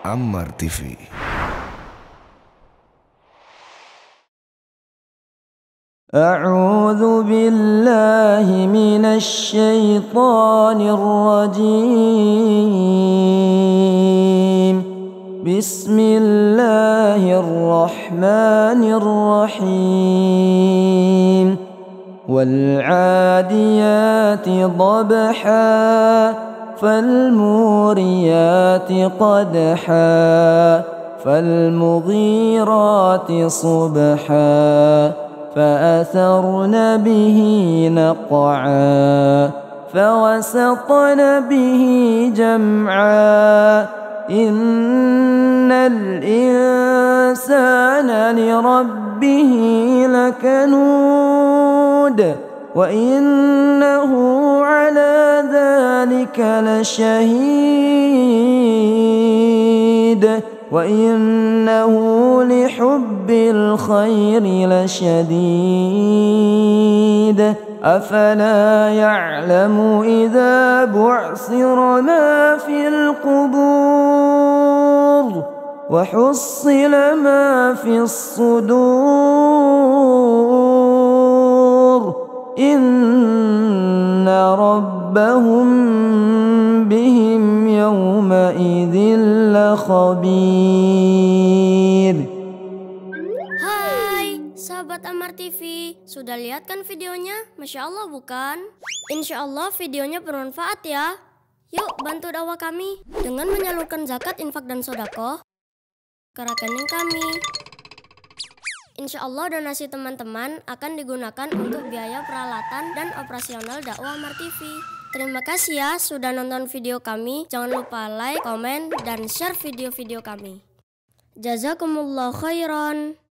Ammar TV. أعوذ بالله من الشيطان الرجيم. بسم الله الرحمن الرحيم. والعاديات ضبحا فالموريات قدحا فالمغيرات صبحا فأثرن به نقعا فوسطن به جمعا إن الإنسان لربه لكنود وإنه على ذلك لشهيد وإنه لحب الخير لشديد أفلا يعلم إذا بعثر ما في القبور وحصل ما في الصدور إن ربهم بهم يومئذ لخبير. Hai sahabat Ammar TV, sudah lihat kan videonya? Masya Allah bukan? Insya Allah videonya bermanfaat ya. Yuk bantu dakwah kami dengan menyalurkan zakat, infak, dan sodako ke rekening kami. Insya Allah donasi teman-teman akan digunakan untuk biaya peralatan dan operasional dakwah Ammar TV. Terima kasih ya sudah nonton video kami. Jangan lupa like, komen, dan share video-video kami. Jazakumullah khairan.